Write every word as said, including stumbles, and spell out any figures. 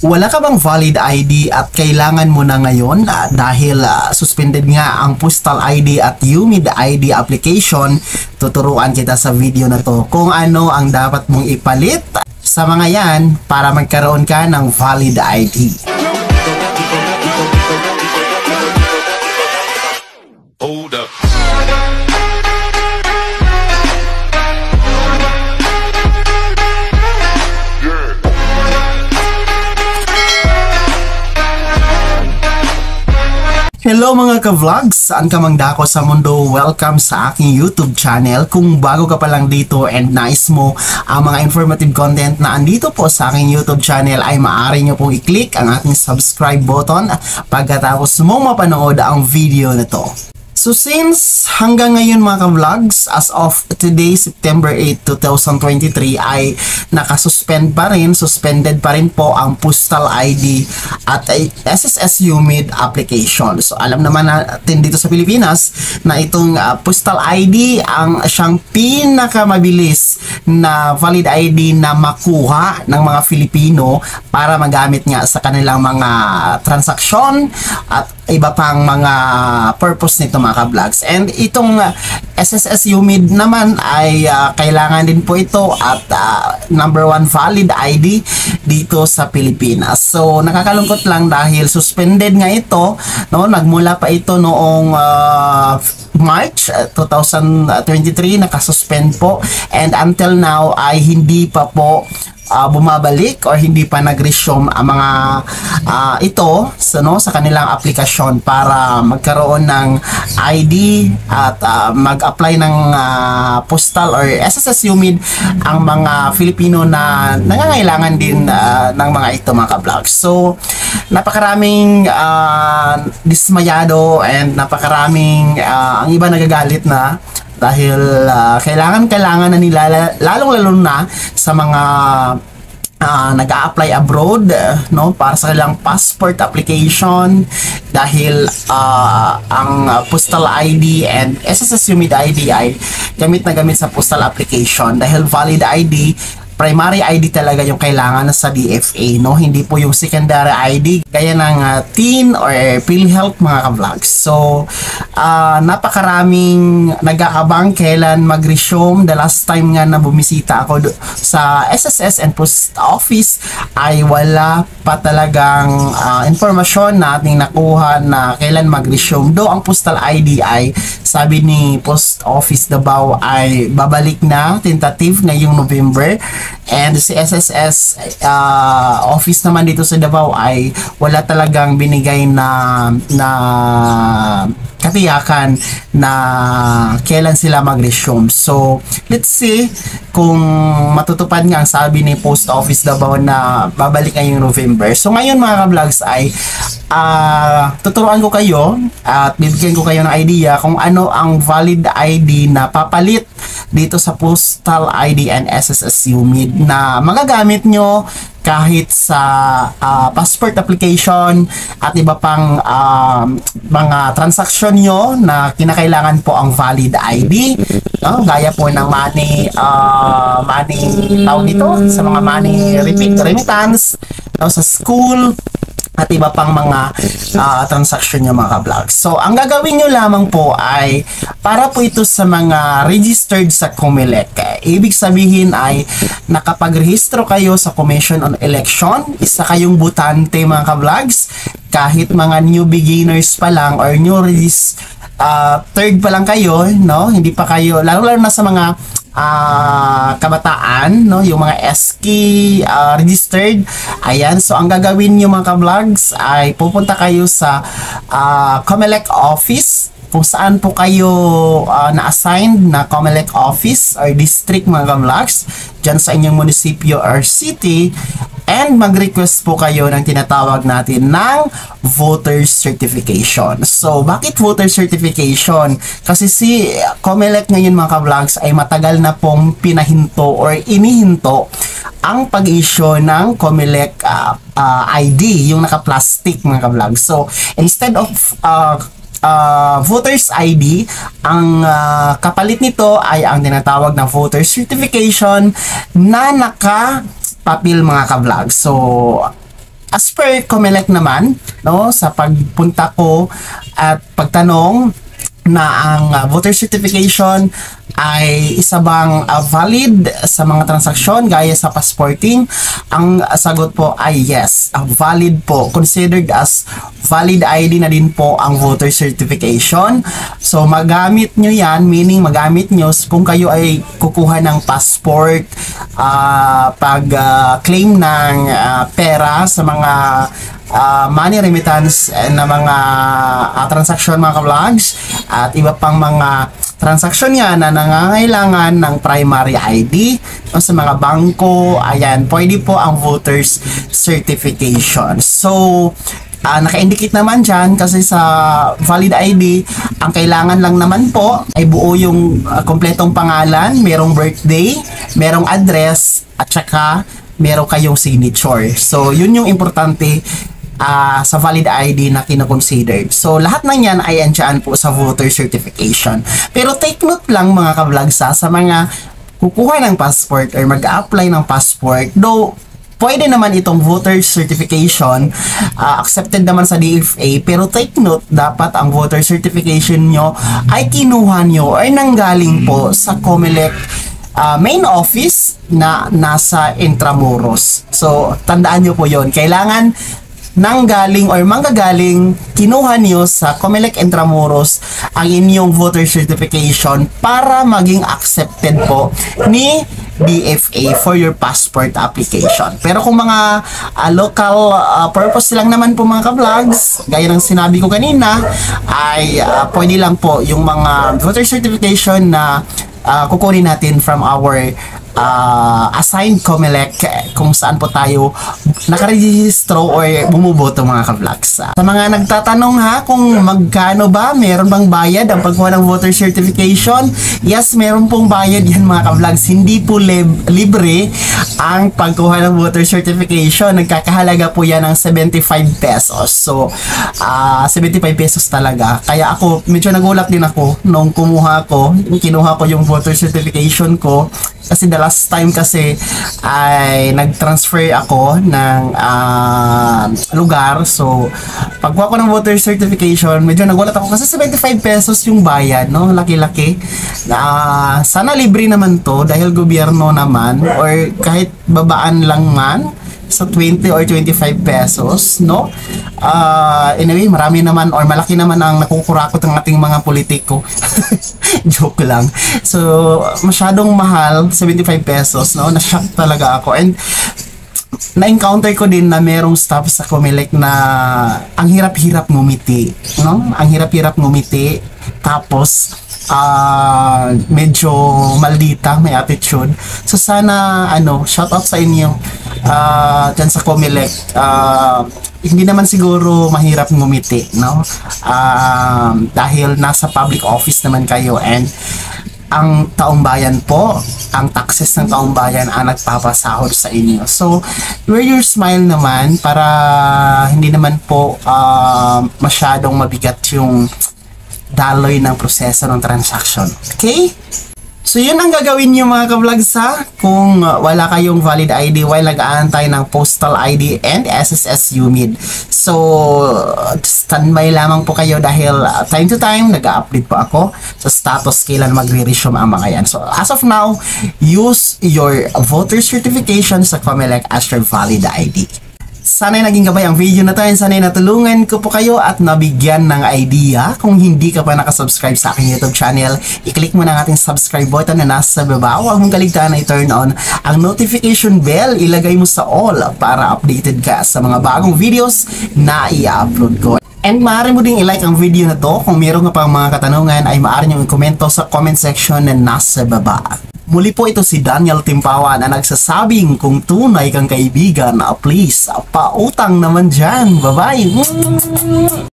Wala ka bang valid I D at kailangan mo na ngayon uh, dahil uh, suspended nga ang postal I D at U M I D I D application? Tuturuan kita sa video na to kung ano ang dapat mong ipalit sa mga yan para magkaroon ka ng valid I D. Hold up. Hello mga ka-vlogs! Saan ka mang dako sa mundo? Welcome sa aking YouTube channel. Kung bago ka pa lang dito and nais mo ang mga informative content na andito po sa aking YouTube channel, ay maaari nyo pong i-click ang ating subscribe button pagkatapos mo mapanood ang video na to. So since hanggang ngayon mga ka-vlogs, as of today, September eighth, two thousand twenty-three, ay nakasuspend pa rin, suspended pa rin po ang postal I D at S S S U M I D application. So alam naman natin dito sa Pilipinas na itong uh, postal I D ang siyang pinakamabilis na valid I D na makuha ng mga Filipino para magamit nga sa kanilang mga transaksyon at iba pang mga purpose nito mga ka-vlogs. And itong uh, S S S U M I D naman ay uh, kailangan din po ito at uh, number one valid I D dito sa Pilipinas. So nakakalungkot lang dahil suspended nga ito, no? Nagmula pa ito noong uh, March two thousand twenty-three, nakasuspend po, and until now ay hindi pa po Uh, bumabalik or hindi pa nag-resume ang mga uh, ito so, no, sa kanilang aplikasyon para magkaroon ng I D at uh, mag-apply ng uh, postal or S S S U M I D ang mga Filipino na nangangailangan din uh, ng mga ito mga ka-vlogs. So napakaraming uh, dismayado and napakaraming uh, ang iba nagagalit na dahil uh, kailangan-kailangan na nila, lalong-lalo na sa mga uh, nag-a-apply abroad, uh, no, para sa kanilang passport application dahil uh, ang uh, postal I D and S S S U M I D I D ay gamit na gamit sa postal application dahil valid I D, primary I D talaga yung kailangan sa D F A, no? Hindi po yung secondary I D gaya ng uh, teen or PhilHealth mga ka-vlogs. So, uh, napakaraming nag-aabang kailan mag-resume. The last time nga na bumisita ako sa S S S and Post Office ay wala pa talagang uh, informasyon na ating nakuha na kailan mag-resume. Do ang postal I D ay sabi ni Post Office Davao ay babalik na tentative ngayong November. And si S S S uh, office naman dito sa Davao ay wala talagang binigay na na katiyakan na kailan sila mag-resume. So, let's see kung matutupad nga ang sabi ni Post Office Davao na babalik ngayong November. So, ngayon mga ka-vlogs ay uh, tuturuan ko kayo at bibigyan ko kayo ng idea kung ano ang valid I D na papalit dito sa postal I D and S S S U M I D na magagamit nyo kahit sa uh, passport application at iba pang uh, mga transaksyon nyo na kinakailangan po ang valid I D, no? Gaya po ng money uh, money tawag dito sa mga money remittance, no? Sa school at iba pang mga uh, transaksyon nyo mga ka-vlogs. So, ang gagawin nyo lamang po ay para po ito sa mga registered sa COMELEC. Ibig sabihin ay nakapagrehistro kayo sa Commission on Election, isa kayong butante mga ka-vlogs, kahit mga new beginners pa lang or new regis, uh, third pa lang kayo, no? Hindi pa kayo, lalo-lalo na sa mga Uh, kabataan, no, yung mga S K uh, registered. Ayan, so ang gagawin nyo mga ka-vlogs ay pupunta kayo sa uh, COMELEC office kung saan po kayo uh, na-assigned na COMELEC office or district mga ka-vlogs dyan sa inyong munisipyo or city, and mag-request po kayo ng tinatawag natin ng voter certification. So, bakit voter certification? Kasi si COMELEC ngayon mga ka-vlogs ay matagal na pong pinahinto or inihinto ang pag-issue ng COMELEC uh, uh, I D, yung naka-plastic mga ka-vlogs. So, instead of uh, uh, voters I D, ang uh, kapalit nito ay ang tinatawag na voter certification na naka papel mga ka-vlog. So, as per COMELEC naman, no, sa pagpunta ko at pagtanong na ang uh, voter certification ay isa bang uh, valid sa mga transaksyon gaya sa passporting, ang sagot po ay yes, uh, valid po, considered as valid I D na din po ang voter certification. So magamit nyo yan, meaning magamit nyo kung kayo ay kukuha ng passport, uh, pag uh, claim ng uh, pera sa mga Uh, money remittance na mga uh, transaksyon, mga ka-vlogs, at iba pang mga transaksyon nga na nangangailangan ng primary I D o sa mga bangko, ayan, pwede po ang voters certification. So uh, naka-indicate naman dyan kasi sa valid I D, ang kailangan lang naman po ay buo yung uh, kompletong pangalan, merong birthday, merong address, at saka meron kayong signature. So yun yung importante Uh, sa valid I D na kinoconsidered. So, lahat ng yan ay andyan po sa voter certification. Pero take note lang mga ka-vlogsa, sa mga kukuha ng passport or mag-apply ng passport, though pwede naman itong voter certification, uh, accepted naman sa D F A, pero take note, dapat ang voter certification nyo ay kinuha nyo or nanggaling po sa COMELEC Uh, main office na nasa Intramuros. So, tandaan nyo po yon. Kailangan nanggaling or manggagaling, kinuha niyo sa COMELEC Intramuros ang inyong voter certification para maging accepted po ni D F A for your passport application. Pero kung mga uh, local uh, purpose lang naman po mga ka-vlogs, gaya ng sinabi ko kanina, ay uh, pwede lang po yung mga voter certification na Uh, kukunin natin from our uh, assigned COMELEC kung saan po tayo nakarehistro or bumuboto mga ka-vlogs. Sa mga nagtatanong ha kung magkano ba, meron bang bayad ang pagkuha ng voter certification? Yes, meron pong bayad yan mga ka-vlogs. Hindi po lib- libre ang pagkuha ng voter certification. Nagkakahalaga po yan ng seventy-five pesos. So, uh, seventy-five pesos talaga. Kaya ako, medyo nagulat din ako nung kumuha ko, kinuha ko yung voter certification ko. Kasi the last time kasi ay nag-transfer ako ng uh, lugar. So, pagkuha ko ng voter certification, medyo nagulat ako kasi seventy-five pesos yung bayad, no? Laki-laki. Uh, sana libre naman to dahil gobyerno naman, or kahit babaan lang man sa twenty or twenty-five pesos, no? Uh, anyway, marami naman or malaki naman ang nakukurakot ng ating mga politiko. Joke lang. So, masyadong mahal, seventy-five pesos, no? Na-shock talaga ako. And na-encounter ko din na merong staff sa COMELEC na ang hirap-hirap ngumiti, no? Ang hirap-hirap ngumiti. Tapos, uh, medyo maldita, may attitude. So, sana, ano, shout out sa inyo uh, dyan sa COMELEC. Uh, hindi naman siguro mahirap ngumiti, no? Uh, dahil nasa public office naman kayo, and ang taong bayan po, ang taxes ng taong bayan ang nagpapasahod sa inyo. So, wear your smile naman para hindi naman po uh, masyadong mabigat yung daloy ng proseso ng transaction. Okay? So, yun ang gagawin nyo mga ka-vlogs ha. Kung uh, wala kayong valid I D while nag-aantay ng postal I D and S S S U M I D. So, standby lamang po kayo dahil uh, time to time, nag-update po ako sa status kailan magre-resume ang mga yan. So, as of now, use your voter certification sa COMELEC as your valid I D. Sana'y naging gabay ang video na to, and sana'y natulungan ko po kayo at nabigyan ng idea. Kung hindi ka pa nakasubscribe sa aking YouTube channel, i-click mo na ang ating subscribe button na nasa baba. Huwag mong kaligtaan na i-turn on ang notification bell. Ilagay mo sa all para updated ka sa mga bagong videos na i-upload ko. And maaari mo ding i-like ang video na to. Kung meron nga pang mga katanungan ay maaari nyo i-komento sa comment section na nasa baba. Muli po ito si Daniel Timpawa na nagsasabing kung tunay kang kaibigan, please, pautang naman dyan. Bye-bye!